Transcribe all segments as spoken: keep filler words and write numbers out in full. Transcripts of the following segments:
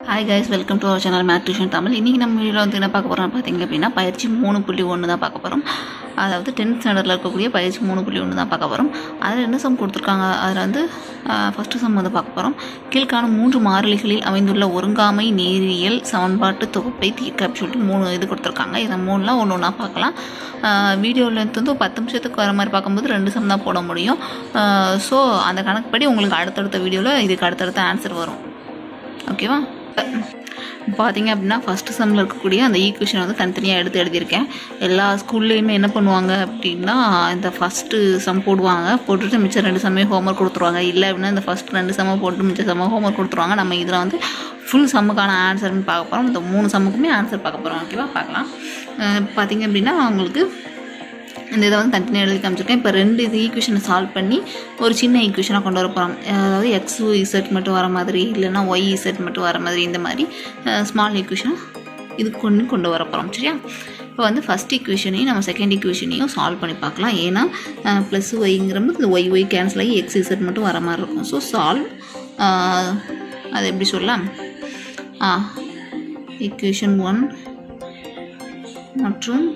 Hi guys, welcome to our channel math tuition Tamil. இன்றைக்கி நம்ம வீடியோவில் வந்து என்ன பார்க்க போகிறோம் பார்த்தீங்க அப்படின்னா, பயிற்சி மூணு புள்ளி ஒன்று தான் பார்க்க போகிறோம். அதாவது டென்த் ஸ்டாண்டர்டில் இருக்கக்கூடிய பயிற்சி மூணு புள்ளி ஒன்று தான் பார்க்க போகிறோம். அதில் என்ன சம் கொடுத்துருக்காங்க, அதில் வந்து ஃபஸ்ட்டு சம் வந்து பார்க்க போகிறோம். கீழ்கான மூன்று மாறிலிகளில் அமைந்துள்ள ஒருங்காமை நேரியல் சமன்பாட்டு தொகுப்பை தீர்க்க அப்படின்னு சொல்லிட்டு மூணு இது கொடுத்துருக்காங்க. இதை மூணுலாம் ஒன்று ஒன்றா பார்க்கலாம். வீடியோவில் வந்து பத்து நிமிஷத்துக்கு வர மாதிரி பார்க்கும்போது ரெண்டு சம் தான் போட முடியும். ஸோ அந்த கணக்குப்படி உங்களுக்கு அடுத்தடுத்த வீடியோவில் இதுக்கு அடுத்தடுத்த ஆன்சர் வரும். ஓகேவா? பார்த்தீங்க அப்படின்னா ஃபஸ்ட்டு சம்மில் இருக்கக்கூடிய அந்த ஈக்குவேஷன் வந்து தனித்தனியாக எடுத்து எழுதியிருக்கேன். எல்லா ஸ்கூல்லேயுமே என்ன பண்ணுவாங்க அப்படின்னா, இந்த ஃபஸ்ட்டு சம் போடுவாங்க, போட்டுட்டு மிச்சம் ரெண்டு சம்மே ஹோம்ஒர்க் கொடுத்துருவாங்க. இல்லை அப்படின்னா இந்த ஃபஸ்ட் ரெண்டு சம்மை போட்டு மிச்சம் சம்மை ஹோம்ஒர்க் கொடுத்துருவாங்க. நம்ம இதில் வந்து ஃபுல் சம்முக்கான ஆன்சர்னு பார்க்க போகிறோம். இந்த மூணு சம்முக்குமே ஆன்சர் பார்க்க போகிறோம். ஓகேவா? பார்க்கலாம். பார்த்தீங்க அப்படின்னா அவங்களுக்கு இந்த இதை வந்து தனித்தனியாக எழுதி காமிச்சிருக்கேன். இப்போ ரெண்டு இது ஈக்குவேஷனை சால்வ் பண்ணி ஒரு சின்ன ஈக்குவேஷனாக கொண்டு வர போகிறோம். அதாவது எக்ஸ் இசட் மட்டும் வர மாதிரி, இல்லைனா ஒய் இசட் மட்டும் வர மாதிரி, இந்த மாதிரி ஸ்மால் ஈக்குவேஷனாக இது கொண்டு கொண்டு வர போகிறோம். சரியா? இப்போ வந்து ஃபஸ்ட் ஈக்குவேஷனையும் நம்ம செகண்ட் ஈக்குவேஷனையும் சால்வ் பண்ணி பார்க்கலாம். ஏன்னா ப்ளஸ் ஒய்ங்கிறப்ப இந்த ஒய் ஒய் கேன்சல் ஆகி எக்ஸ் இசட் மட்டும் வர மாதிரி இருக்கும். ஸோ சால்வ் அது எப்படி சொல்லலாம், ஆ ஈக்குவேஷன் ஒன் மற்றும்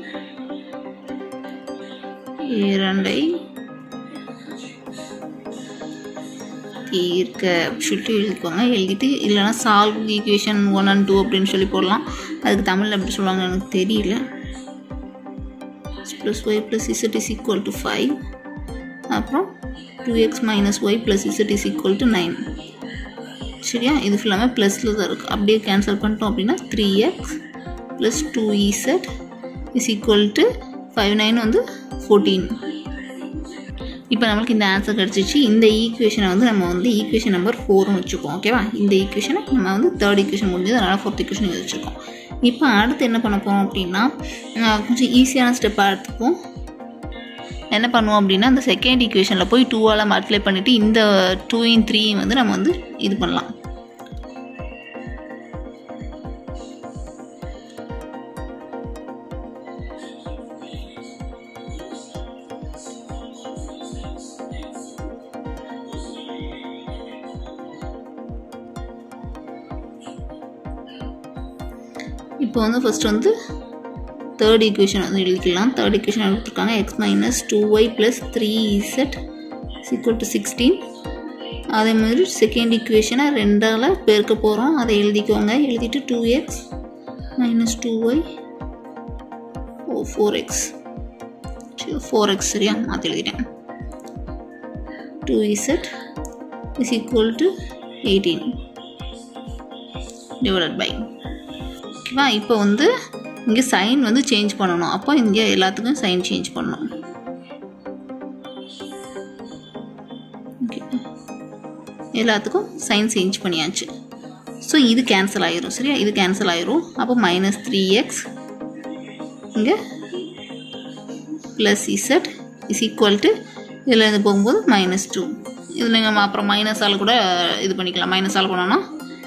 இரண்டை தீர்க்க சொல்லிட்டு எழுதிக்கோங்க. எழுதிட்டு இல்லைனா solve equation one and two அப்படின்னு சொல்லி போடலாம். அதுக்கு தமிழில் எப்படி சொல்லுவாங்க எனக்கு தெரியல. Plus Y plus Z is equal to five, அப்புறம் two X minus Y plus Z is equal to nine. சரியா? இது ஃபுல்லாமே ப்ளஸில் தான் இருக்குது. அப்படியே கேன்சல் பண்ணிட்டோம் அப்படின்னா three X plus two Z is equal to five, nine வந்து ஃபோர்டீன். இப்போ நம்மளுக்கு இந்த ஆன்சர் கிடச்சிச்சு. இந்த ஈக்குவேஷனை வந்து நம்ம வந்து ஈக்குவேஷன் நம்பர் ஃபோர்னு வச்சுப்போம். ஓகேவா? இந்த ஈக்குவேஷனை நம்ம வந்து தேர்ட் ஈக்குவேஷன் முடிஞ்சது, அதனால் ஃபோர்த் ஈக்குவேஷன் வச்சுருக்கோம். இப்போ அடுத்து என்ன பண்ண போகிறோம் அப்படின்னா, கொஞ்சம் ஈஸியான ஸ்டெப்பாக எடுத்துப்போம். என்ன பண்ணுவோம் அப்படின்னா, இந்த செகண்ட் ஈக்குவேஷனில் போய் டூவால் மல்டிப்ளை பண்ணிவிட்டு இந்த டூ இன் த்ரீ வந்து நம்ம வந்து இது பண்ணலாம். இப்போ வந்து ஃபஸ்ட் வந்து தேர்ட் ஈக்குவேஷன் வந்து எழுதிக்கலாம். தேர்ட் ஈக்குவேஷன் எடுத்துருக்காங்க. X minus two Y plus three Z is equal to sixteen. அதே மாதிரி செகண்ட் ஈக்குவேஷனை ரெண்டால் பெருக்க போகிறோம். அதை எழுதிக்கோங்க. எழுதிட்டு two X minus two Y oh four X four X சரியா மாற்றி எழுதிட்டேன். Two Z is equal to eighteen divided by. ஓகேவா? இப்போ வந்து இங்கே சைன் வந்து சேஞ்ச் பண்ணணும். அப்போ இங்கே எல்லாத்துக்கும் சைன் சேஞ்ச் பண்ணணும். ஓகே, எல்லாத்துக்கும் சைன் சேஞ்ச் பண்ணியாச்சு. ஸோ இது கேன்சல் ஆயிரும். சரியா? இது கேன்சல் ஆயிரும். அப்போ மைனஸ் த்ரீ எக்ஸ் இங்கே plus Z is equal to இதில் இருந்து போகும்போது மைனஸ் டூ. இதில் நம்ம அப்புறம் மைனஸால் கூட இது பண்ணிக்கலாம். மைனஸால் பண்ணோன்னா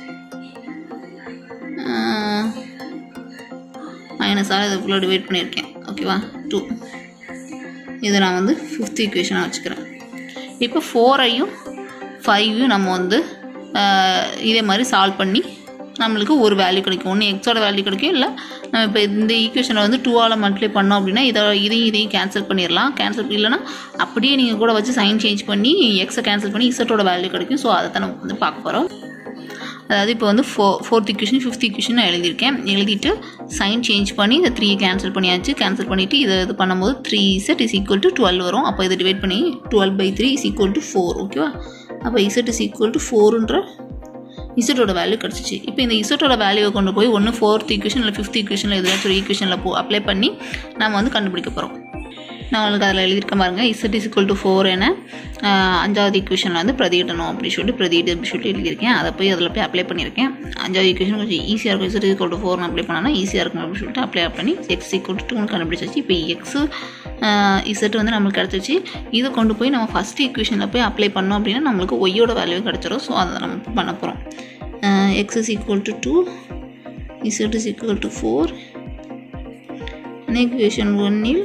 மைனஸால் இதை ஃபுல்லாக டிவைட் பண்ணியிருக்கேன். ஓகேவா? டூ. இதை நான் வந்து ஃபிஃப்த் ஈக்குவேஷனாக வச்சுக்கிறேன். இப்போ ஃபோரையும் ஃபைவையும் நம்ம வந்து இதே மாதிரி சால்வ் பண்ணி நம்மளுக்கு ஒரு வேல்யூ கிடைக்கும். ஒன்று எக்ஸோட வேல்யூ கிடைக்கும். இல்லை நம்ம இப்போ இந்த ஈக்குவேஷனை வந்து டூவால் மல்டிப்ளை பண்ணோம் அப்படின்னா இதை இதையும் இதையும் கேன்சல் பண்ணிடலாம். கேன்சல் இல்லைன்னா அப்படியே நீங்கள் கூட வச்சு சைன் சேஞ்ச் பண்ணி எக்ஸை கேன்சல் பண்ணி இசட்டோட வேல்யூ கிடைக்கும். ஸோ அதை தான் நம்ம வந்து பார்க்க போகிறோம். அதாவது இப்போ வந்து ஃபோ ஃபோர்த் ஈக்குவேஷன் ஃபிஃப்த் ஈக்குவேஷன் நான் எழுதியிருக்கேன். எழுதிட்டு சைன் சேஞ்ச் பண்ணி இந்த த்ரீ கேன்சல் பண்ணியாச்சு. கேன்சல் பண்ணிவிட்டு இதை இது பண்ணும்போது three Z is equal to twelve வரும். அப்போ இதை டிவைட் பண்ணி twelve by three is equal to four. ஓகேவா? அப்போ இசட் இஸ் ஈக்குவல் டு ஃபோருன்ற இசட்டோட வேல்யூ கிடச்சிச்சு. இப்போ இந்த இசட்டோட வேல்யூவை கொண்டு போய் ஒன்று ஃபோர்த் ஈக்குவேஷன் இல்லை ஃபிஃப்த் ஈக்குவேஷனில் எதாச்சும் ஒரு ஈக்குவேஷனில் போ அப்ளை பண்ணி நம்ம வந்து கண்டுபிடிக்க போகிறோம். நான் உங்களுக்கு அதில் எழுதியிருக்க பாருங்கள். Z is equal to four என அஞ்சாவது ஈக்குவேஷனில் வந்து பிரதியிடணும் அப்படின்னு சொல்லிட்டு பிரதியிடு அப்படி சொல்லிட்டு எழுதியிருக்கேன். அதை போய் அதில் போய் அப்ளை பண்ணியிருக்கேன். அஞ்சாவது ஈக்குவேஷன் கொஞ்சம் ஈஸியாக இருக்கும். இசட் ஈக்குவல் டு ஃபோர்னு அப்ளை பண்ணால் ஈஸியாக இருக்கும் அப்படின்னு சொல்லிட்டு அப்ளை பண்ணி எக்ஸ் ஈக்குவல் டு டூன்னு கண்டுபிடிச்சாச்சு. இப்போ எக்ஸு இசட் வந்து நம்மளுக்கு கிடச்சிச்சு. இதை கொண்டு போய் நம்ம ஃபஸ்ட் ஈக்குவேஷனில் போய் அப்ளை பண்ணோம் அப்படின்னா நம்மளுக்கு ஒய்யோட வேல்யூ கிடச்சிரும். ஸோ அதை நம்ம பண்ண போகிறோம். X is equal to two, Z is equal to four. Equation ஒன்னில்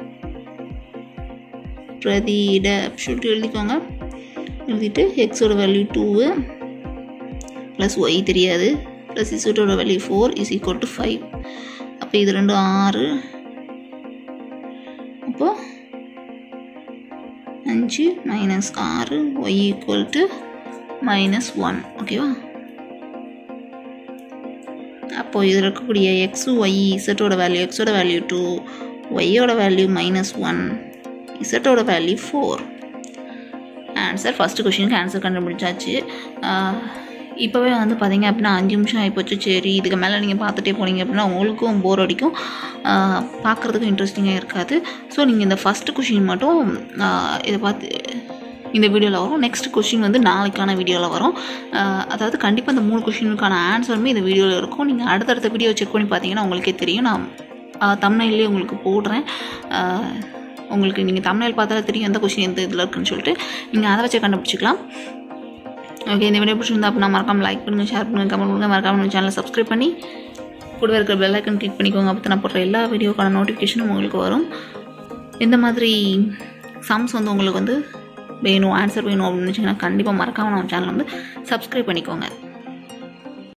பிரதியிட சொல்லிட்டு எழுதிக்கோங்க. எழுதிட்டு எக்ஸோட வேல்யூ டூ ப்ளஸ் ஒய் தெரியாது ப்ளஸ் இசட்டோட value four is equal to five. அப்போ இது ரெண்டும் ஆறு, அப்போது அஞ்சு மைனஸ் ஆறு Y equal to minus one. ஓகேவா? அப்போது இதில் இருக்கக்கூடிய எக்ஸு ஒய் இசட்டோட வேல்யூ எக்ஸோட வேல்யூ டூ, ஒய்யோட வேல்யூ மைனஸ் ஒன், இசட்டோட வேல்யூ ஃபோர். ஆன்சர் ஃபஸ்ட்டு கொஷினுக்கு ஆன்சர் கண்டுபிடிச்சாச்சு. இப்போவே வந்து பார்த்தீங்க அப்படின்னா அஞ்சு நிமிஷம் ஆகிப்போச்சு. சரி, இதுக்கு மேலே நீங்கள் பார்த்துட்டே போனீங்க அப்படின்னா உங்களுக்கும் போர் அடிக்கும், பார்க்குறதுக்கும் இன்ட்ரெஸ்டிங்காக இருக்காது. ஸோ நீங்கள் இந்த ஃபஸ்ட்டு கொஷின் மட்டும் இதை பார்த்து இந்த வீடியோவில் வரும். நெக்ஸ்ட் கொஷின் வந்து நாளைக்கான வீடியோவில் வரும். அதாவது கண்டிப்பாக இந்த மூணு கொஷினுக்கான ஆன்சருமே இந்த வீடியோவில் இருக்கும். நீங்கள் அடுத்தடுத்த வீடியோ செக் பண்ணி பார்த்தீங்கன்னா உங்களுக்கே தெரியும். நான் தம்ப்நெயிலே உங்களுக்கு போடுறேன். உங்களுக்கு நீங்கள் தம்ப்நெயில் பார்த்தாலே தெரியும் எந்த கொஷின் எந்த இதில் இருக்குன்னு சொல்லிட்டு நீங்கள் அதை வச்சு கண்டுபிடிச்சிக்கலாம். ஓகே, இந்த வீடியோ பிடிச்சிருந்தா அப்படின்னா மறக்காமல் லைக் பண்ணுங்கள், ஷேர் பண்ணுங்கள், கமெண்ட் பண்ணுங்கள். மறக்காமல் நம்ம சேனலை சப்ஸ்கிரைப் பண்ணி கூட இருக்கிற பெல் ஐக்கன் கிளிக் பண்ணிக்கோங்க. அப்போ நான் போடுற எல்லா வீடியோக்கான நோட்டிஃபிகேஷனும் உங்களுக்கு வரும். இந்த மாதிரி சம்ஸ் வந்து உங்களுக்கு வந்து வேணும், ஆன்சர் வேணும் அப்படின்னு நினச்சிங்கன்னா கண்டிப்பாக மறக்காமல் நம்ம சேனலை வந்து சப்ஸ்கிரைப் பண்ணிக்கோங்க.